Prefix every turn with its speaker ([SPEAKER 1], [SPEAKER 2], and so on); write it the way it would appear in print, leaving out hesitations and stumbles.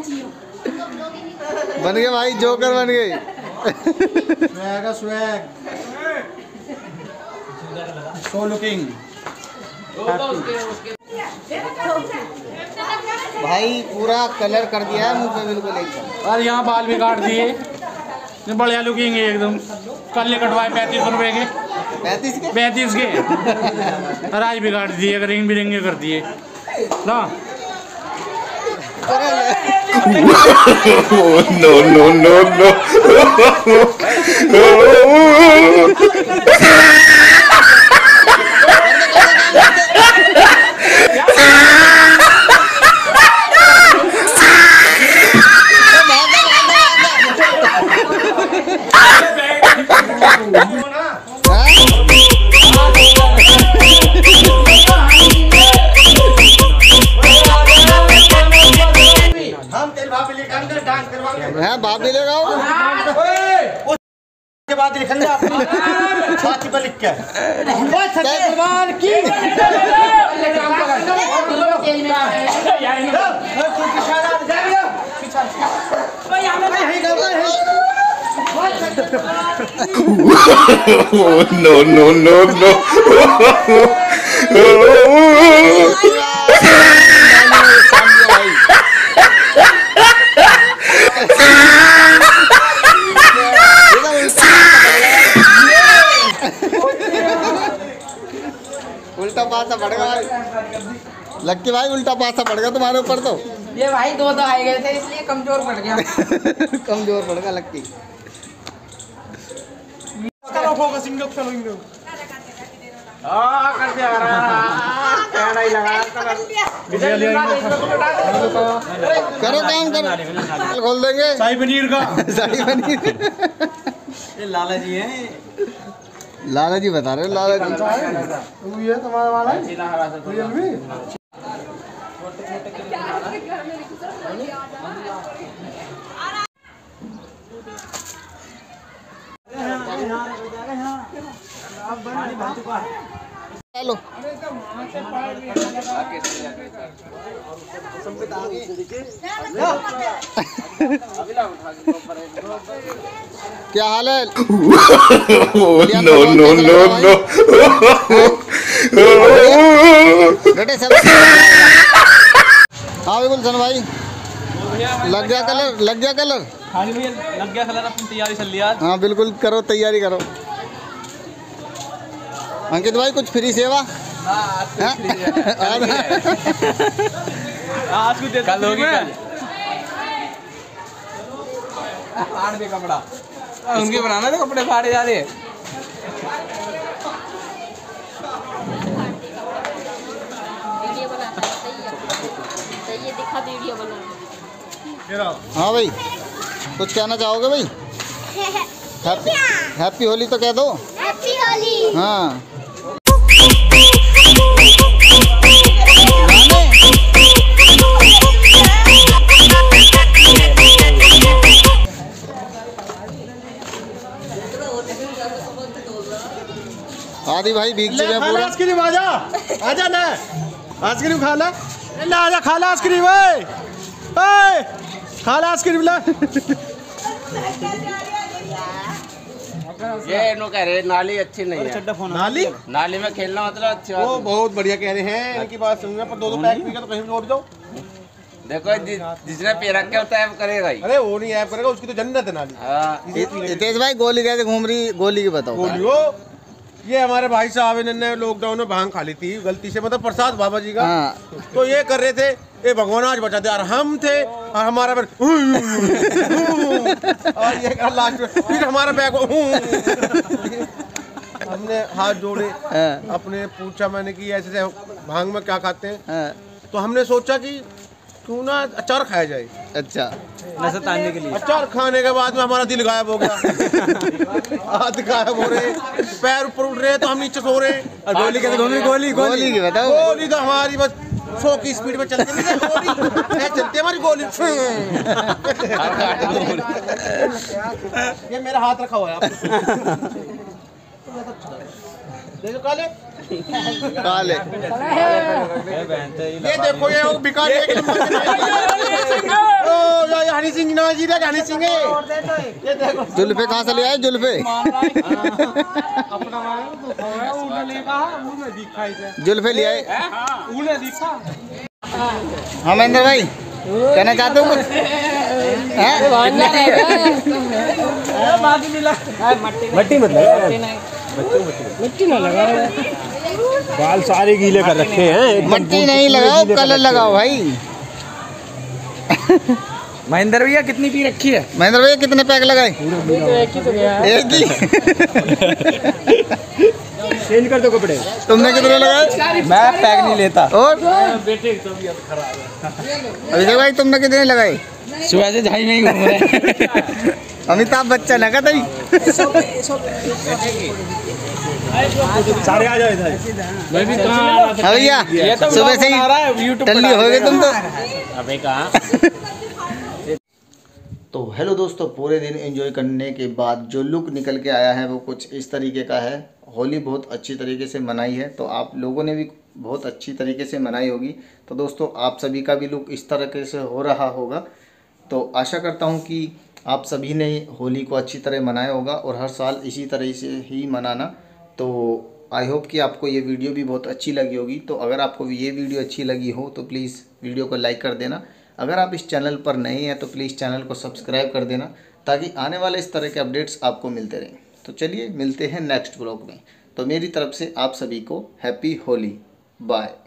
[SPEAKER 1] बन गए भाई, जोकर बन गए।
[SPEAKER 2] स्वैग सो लुकिंग
[SPEAKER 1] भाई पूरा कलर कर दिया है मुंह पे बिल्कुल एकदम।
[SPEAKER 2] और यहाँ बाल भी काट दिए, बढ़िया लुकिंग है एकदम। कल कटवाए 35 रुपए के, 35 के। राज भी काट दिए, रिंग बिरंगे कर दिए ना।
[SPEAKER 3] No no no no.
[SPEAKER 1] भाभी लगाओ
[SPEAKER 4] के बाद लिखेंगे आप छाती पर लिख के सत्यवान की
[SPEAKER 3] नो नो नो नो।
[SPEAKER 1] उल्टा पासा पड़ेगा लक्की भाई, उल्टा पासा पड़ेगा तुम्हारे ऊपर तो।
[SPEAKER 5] ये भाई दो आए गए थे इसलिए कमजोर पड़ गया।
[SPEAKER 1] कमजोर पड़ेगा लक्की। करो काम करो, खोल देंगे
[SPEAKER 2] शाही पनीर का।
[SPEAKER 1] शाही पनीर।
[SPEAKER 4] ये लाला जी हैं,
[SPEAKER 1] लाला जी बता रहे हो, लाला जी
[SPEAKER 2] ये तुम्हारा वाला
[SPEAKER 1] चलो क्या हाल है?
[SPEAKER 3] No no no no.
[SPEAKER 1] बेटे सब हाँ गुलशन भाई, लग गया कलर, लग गया कलर।
[SPEAKER 4] हाँ जी भैया लग गया कलर, अपनी तैयारी चल रही है।
[SPEAKER 1] हाँ बिल्कुल करो, तैयारी करो। अंकित भाई कुछ फ्री सेवा?
[SPEAKER 4] आज कुछ कल होगी, फाड़ दे कपड़ा, उनके बनाना तो कपड़े फाड़े जा रहे।
[SPEAKER 1] हाँ भाई कुछ कहना चाहोगे भाई? हैप्पी होली तो कह दो।
[SPEAKER 6] हैप्पी होली।
[SPEAKER 1] हाँ आदि भाई भीग चुके हैं पूरा।
[SPEAKER 2] आइसक्रीम आजा, आजा ना आइसक्रीम खा ला, ले आजा खा ला आइसक्रीम। खा ला आइसक्रीम ला।
[SPEAKER 7] ये नो कह रहे नाली अच्छी नहीं है।
[SPEAKER 2] नाली
[SPEAKER 7] नाली में खेलना मतलब अच्छी बात
[SPEAKER 2] वो
[SPEAKER 7] नहीं।
[SPEAKER 2] बहुत बढ़िया कह रहे हैं, इनकी बात सुनूंगा, पर दो पैक पी के तो कहीं छोड़ दो।
[SPEAKER 7] देखो जिसने पी रखे होता है वो करेगा ही।
[SPEAKER 2] अरे वो नहीं ऐप करेगा, उसकी तो जन्नत है नाली।
[SPEAKER 7] हाँ
[SPEAKER 1] हितेश भाई गोली कैसे घूम रही, गोली की बताओ।
[SPEAKER 2] गोली वो ये हमारे भाई साहब इन्होंने लॉकडाउन में भांग खा ली थी गलती से, मतलब प्रसाद बाबा जी का।
[SPEAKER 1] हाँ।
[SPEAKER 2] तो ये कर रहे थे, ये भगवान आज बचा दे, और हम थे और हमारा और ये लास्ट में फिर हमारा बैग हमने हाथ जोड़े, अपने पूछा मैंने कि ऐसे भांग में क्या खाते हैं। तो हमने सोचा कि क्यों ना अचार खाया जाए।
[SPEAKER 1] अच्छा
[SPEAKER 4] नशा तानने के लिए।
[SPEAKER 2] अचार खाने के बाद में हमारा दिल गायब हो गया, हाथ गायब हो रहे, पैर ऊपर उठ रहे, तो हम नीचे सो रहे।
[SPEAKER 4] और गोली कैसे घूम रही? गोली
[SPEAKER 1] गोली की बताओ।
[SPEAKER 2] गोली तो हमारी बस 100 की स्पीड में चलती नहीं, गोली चलती हमारी गोली। ये मेरा हाथ रखा हुआ है देखो काले
[SPEAKER 1] काले,
[SPEAKER 2] ये देखो ये बिकार एक नंबर
[SPEAKER 4] हनी सिंह ना जी रे हनी सिंह ये देखो
[SPEAKER 1] जुल्फे कहाँ से ले आए जुल्फे? जुल्फे ले आए। हाँ महेंद्र भाई कहना चाहते हो कुछ?
[SPEAKER 4] मट्टी ना लगा बाल सारे गीले कर रखे हैं।
[SPEAKER 1] मट्टी नहीं लगाओ कलर लगाओ भाई।
[SPEAKER 7] महेंद्र भैया कितनी पी रखी है?
[SPEAKER 1] महेंद्र भैया कितने पैक लगाए? एक ही।
[SPEAKER 4] चेंज कर दो कपड़े।
[SPEAKER 1] तुमने कितने लगाए?
[SPEAKER 7] मैं पैक नहीं लेता।
[SPEAKER 1] और अभिषेक भाई तुमने कितने लगाए?
[SPEAKER 7] सुबह से झाई में ही घूम रहे।
[SPEAKER 1] अमिताभ बच्चन है कहीं?
[SPEAKER 4] सारे आ जाओ इधर।
[SPEAKER 2] मैं भी कहाँ
[SPEAKER 1] भैया सुबह से ही टल्ली हो गए तुम तो।
[SPEAKER 2] अबे कहाँ?
[SPEAKER 1] तो हेलो दोस्तों, पूरे दिन एंजॉय करने के बाद जो लुक निकल के आया है वो कुछ इस तरीके का है। होली बहुत अच्छी तरीके से मनाई है, तो आप लोगों ने भी बहुत अच्छी तरीके से मनाई होगी। तो दोस्तों आप सभी का भी लुक इस तरीके से हो रहा होगा। तो आशा करता हूँ कि आप सभी ने होली को अच्छी तरह मनाया होगा और हर साल इसी तरह से ही मनाना। तो आई होप कि आपको ये वीडियो भी बहुत अच्छी लगी होगी। तो अगर आपको ये वीडियो अच्छी लगी हो तो प्लीज़ वीडियो को लाइक कर देना। अगर आप इस चैनल पर नए हैं तो प्लीज़ चैनल को सब्सक्राइब कर देना, ताकि आने वाले इस तरह के अपडेट्स आपको मिलते रहें। तो चलिए मिलते हैं नेक्स्ट व्लॉग में। तो मेरी तरफ से आप सभी को हैप्पी होली। बाय।